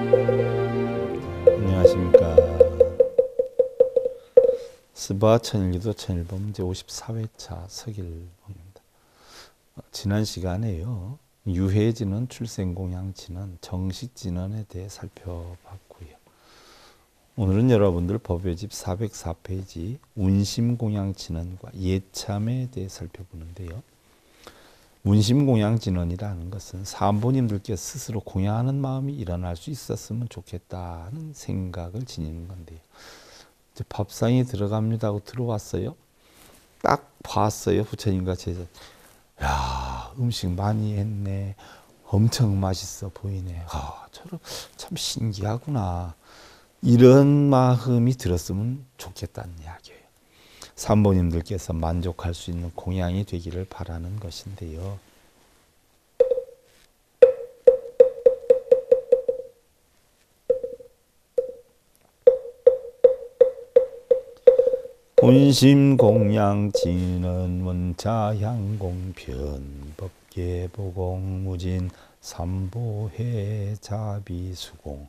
안녕하십니까. 스바 천일기도 천일본 문제 54회차 서길봉입니다. 지난 시간에요. 유해진원, 출생공양진원, 정식진원에 대해 살펴봤고요. 오늘은 여러분들 법외집 404페이지 운심공양진원과 예참에 대해 살펴보는데요. 운심공양진원이라는 것은 사모님들께 스스로 공양하는 마음이 일어날 수 있었으면 좋겠다는 생각을 지니는 건데요. 이제 밥상이 들어갑니다 하고 들어왔어요. 딱 봤어요. 부처님과 제자. 야, 음식 많이 했네. 엄청 맛있어 보이네. 저런 참 신기하구나. 이런 마음이 들었으면 좋겠다는 이야기예요. 산모님들께서 만족할 수 있는 공양이 되기를 바라는 것인데요. 운심공양진은 원자향공편 법계보공무진 삼보해 자비수공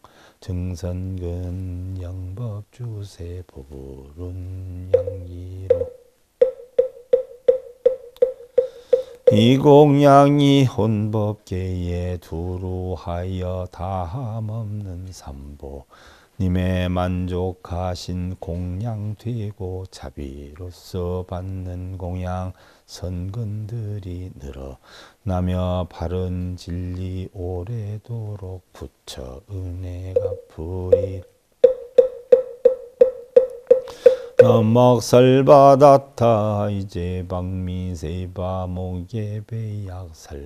증선근 영법주세 보불운 양기로 이 공양이 혼법계에 두루하여 다함없는 삼보 님의 만족하신 공양되고 자비로서 받는 공양 선근들이 늘어나며 바른 진리 오래도록 부처 은혜가 부리 먹살바다타 이제 박미세바 모게베약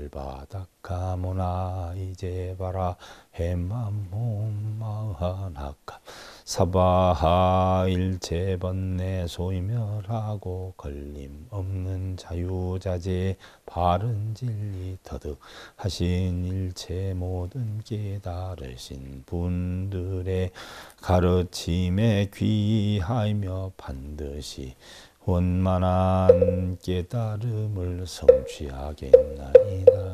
살바다카모나 이제 바라 해만몸마하나카 사바하 일체번뇌 소이멸하고 걸림없는 자유자재 바른 진리 터득하신 일체 모든 깨달으신 분들의 가르침에 귀하며 반드시 원만한 깨달음을 성취하겠나이다.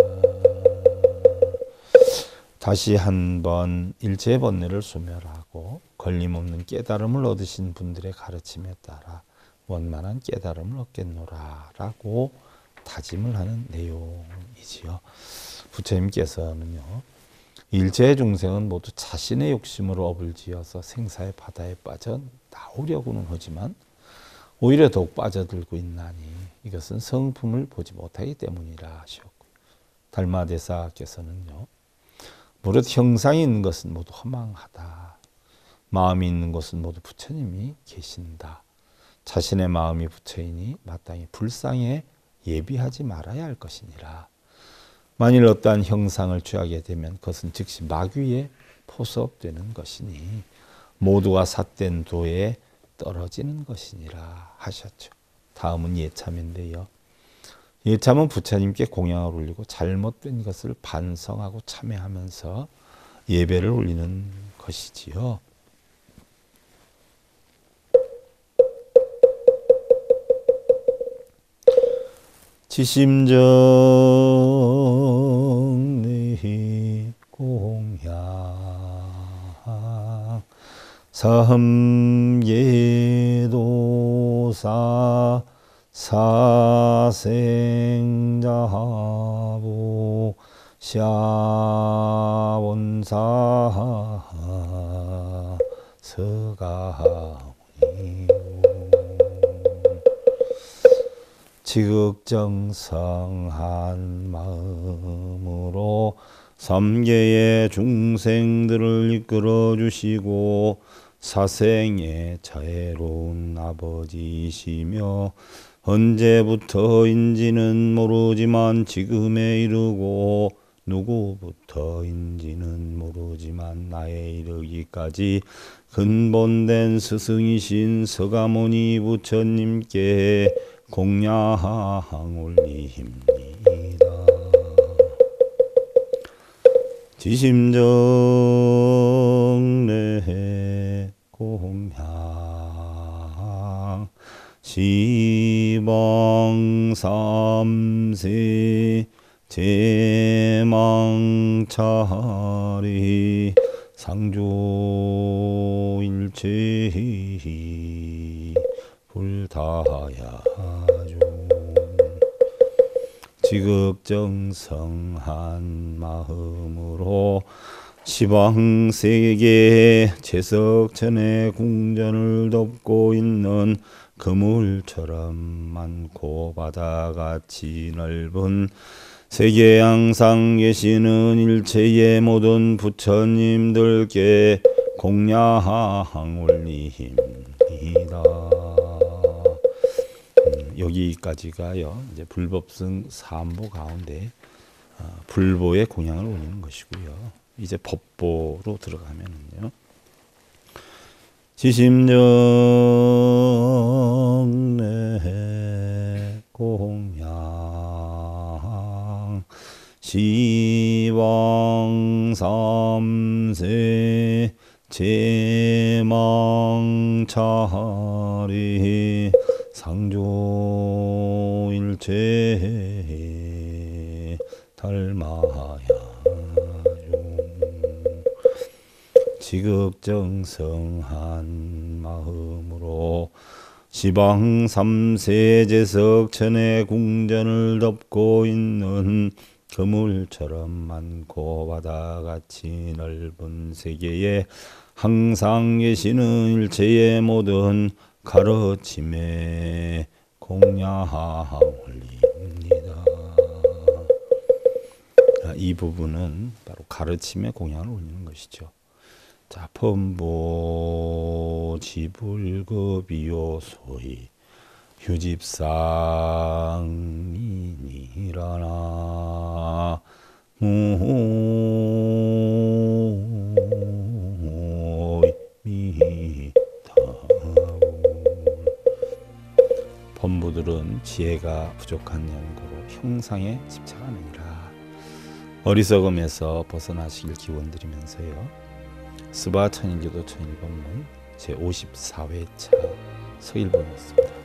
다시 한번 일체번뇌를 소멸하고 걸림없는 깨달음을 얻으신 분들의 가르침에 따라 원만한 깨달음을 얻겠노라 라고 다짐을 하는 내용이지요. 부처님께서는요. 일체 중생은 모두 자신의 욕심으로 업을 지어서 생사의 바다에 빠져 나오려고는 하지만 오히려 더욱 빠져들고 있나니 이것은 성품을 보지 못하기 때문이라 하셨고 달마대사께서는요. 무릇 형상이 있는 것은 모두 허망하다. 마음이 있는 것은 모두 부처님이 계신다. 자신의 마음이 부처이니 마땅히 불상에 예비하지 말아야 할 것이니라. 만일 어떠한 형상을 취하게 되면 그것은 즉시 마귀에 포섭되는 것이니 모두가 삿된 도에 떨어지는 것이니라 하셨죠. 다음은 예참인데요. 예참은 부처님께 공양을 올리고 잘못된 것을 반성하고 참회하면서 예배를 올리는 것이지요. 지심정리 공양 삼계도사 사생자보 샤원사 서가니 지극정성한 마음으로 삼계의 중생들을 이끌어 주시고 사생의 자애로운 아버지이시며 언제부터인지는 모르지만 지금에 이르고 누구부터인지는 모르지만 나에 이르기까지 근본된 스승이신 서가모니 부처님께 공양 올리입니다. 지심정례 공양 시방삼세 제망차리 상조일체히 불다야죠. 지극정성한 마음으로 시방세계 제석천의 궁전을 덮고 있는 그물처럼 많고 바다같이 넓은 세계에 항상 계시는 일체의 모든 부처님들께 공양 올리입니다. 여기까지가요. 이제 불법승 삼보 가운데 불보의 공양을 올리는 것이고요. 이제 법보로 들어가면은요. 지심정내 공양 시왕삼세 제망차리 상조일체 달마야죠. 지극정성한 마음으로 시방 삼세제석천의 궁전을 덮고 있는 그물처럼 많고 바다같이 넓은 세계에 항상 계시는 일체의 모든 가르침에 공양 올립니다. 이 부분은 바로 가르침에 공양을 올리는 것이죠. 자, 범보 지불급이요 소위 휴집상이니라나 범부들은 지혜가 부족한 연고로 형상에 집착하느니라. 어리석음에서 벗어나시길 기원드리면서요. 스바 천일교도 천일법문 제54회차 서일본이었습니다.